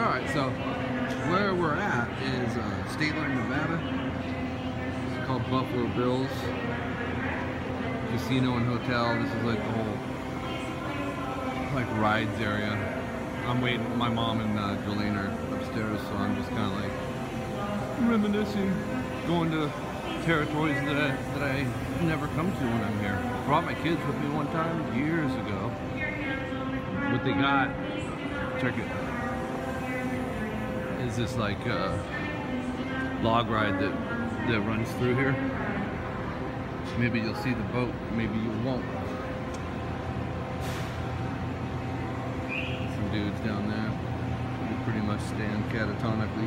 Alright, so where we're at is Stateline, Nevada. It's called Buffalo Bills Casino and Hotel. This is like the whole rides area. I'm waiting, my mom and Joleen are upstairs, so I'm just kind of like reminiscing, going to territories that I never come to when I'm here. I brought my kids with me one time years ago. What they got, check it, is this like log ride that runs through here. Maybe you'll see the boat, maybe you won't. Some dudes down there who pretty much stand catatonically.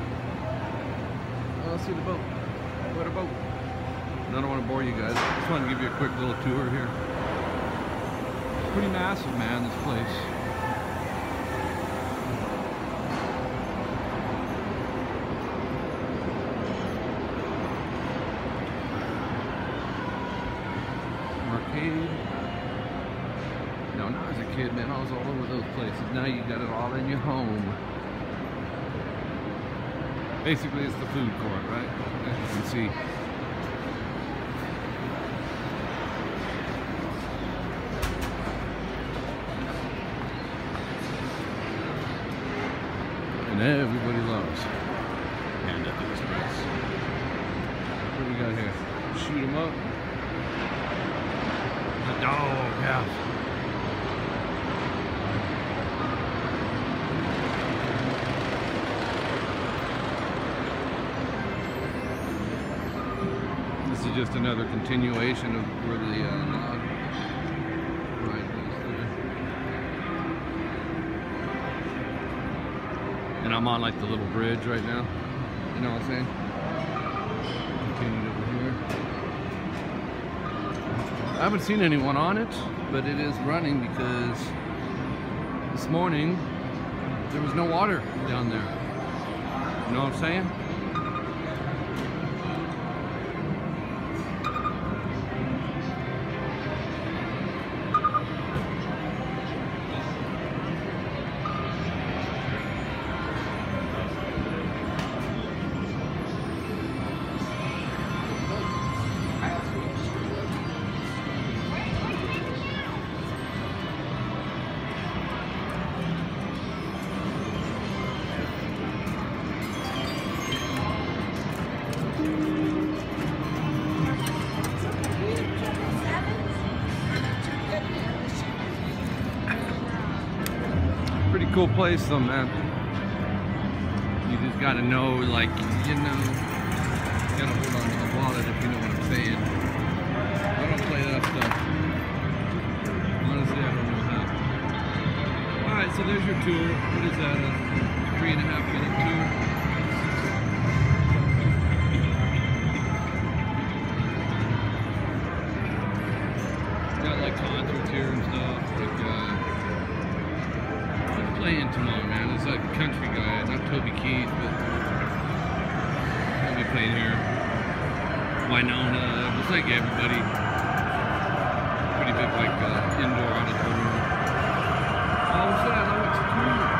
Oh, see the boat. What a boat. I don't want to bore you guys. I just want to give you a quick little tour here. Pretty massive, man, this place. Arcade. No, when I was a kid, man, I was all over those places. Now you got it all in your home. Basically, it's the food court, right? As you can see. And everybody loves hand up to this place. What do we got here? Shoot 'em up. Oh, yeah. This is just another continuation of where the log ride goes through. And I'm on like the little bridge right now. You know what I'm saying? Continue over here. I haven't seen anyone on it, but it is running because this morning there was no water down there. You know what I'm saying? Pretty cool place though, man. You just gotta know, like, you know, you gotta hold on to the wallet if you know what I'm saying. I don't play that stuff. Honestly, I don't know how. Alright, so there's your tour. What is that, a 3.5-minute tour? Got like concerts here and stuff, like playing tomorrow, man. It's like a country guy, not Toby Keith, but he'll be playing here. Winona, it's like everybody. Pretty big, like indoor auditorium. Oh, what's that? Oh, it's cool.